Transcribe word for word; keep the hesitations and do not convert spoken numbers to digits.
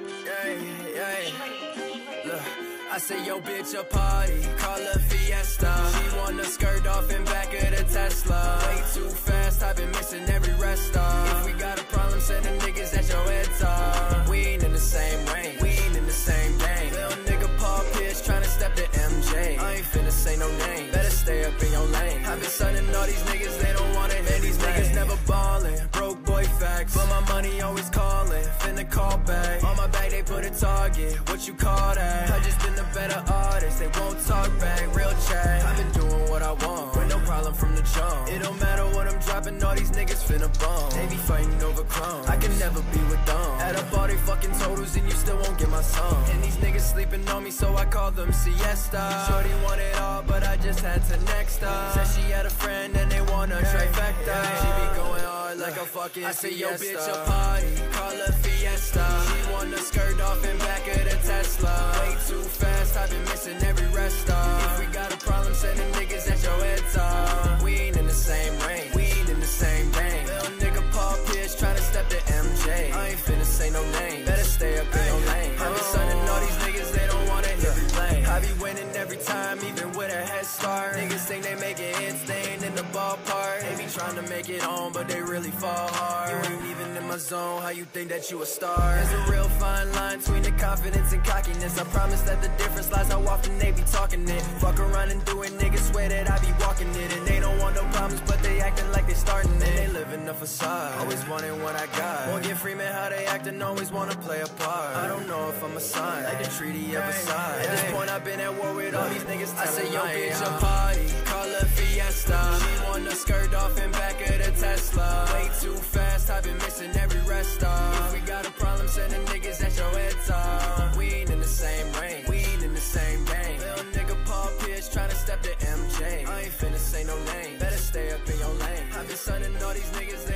Yeah, yeah. Look, I say yo bitch a party, call her Fiesta. She wanna skirt off in back of the Tesla. Way too fast, I've been missing every rest stop. If we got a problem, send the niggas at your head top. We ain't in the same range, we ain't in the same game. Little nigga Paul Pierce tryna step to M J. I ain't finna say no name, better stay up in your lane. I've been sunning all these niggas, they don't want it. Man, these niggas never ballin', broke boy facts, but my money always calling. Finna call back, on my back they put a target. What you call that? I just been the better artist, they won't talk back. Real chat, I've been doing what I want, with no problem from the jump. It don't matter what I'm dropping, all these niggas finna bum. They be fighting over crumbs, I can never be with them. Add up all they fucking totals and you still won't get my sum. And these niggas sleeping on me, so I call them Siesta. Shorty want it all, but I just had to next up. Said she had a friend and they want a trifecta. She be going hard like a fucking I say yo bitch a party, call her Fiesta. She wanna skirt off in back of the Tesla. Way too fast, I've been missing every rest stop. If we got a problem, send the niggas at your head top. We ain't in the same range, we ain't in the same game. Little nigga Paul Pierce tryna step to M J. I ain't finna say no name, better stay up in your lane. I be sunning all these niggas, they don't wanna hear me play. I be winning every time, even with a head start. Niggas think they making hits, they ain't in the ballpark. They be tryna make it on, but they really fall hard. You ain't even in my zone, how you think that you a star? There's a real fine line between the confidence and cockiness. I promise that the difference lies how often they be talking it. Fuck around and do it, niggas swear that I be walking it. And they don't want no problems, but they acting like they starting it. They living the facade, always wanting what I got. Morgan Freeman, how they acting, always wanna play a part. I don't know if I'm a sign, like the treaty of Versailles. At this point I've been at war with all these niggas. I say yo bitch a party, call her Fiesta. She wanna skirt off in back of the Tesla. Way too fast, I've been missing every rest stop. If we got a problem, send the niggas at your head top. We ain't in the same range, we ain't in the same game. Little nigga Paul Pierce tryna step to M J. I ain't finna say no name, better stay up in your lane. I've been sunning all these niggas,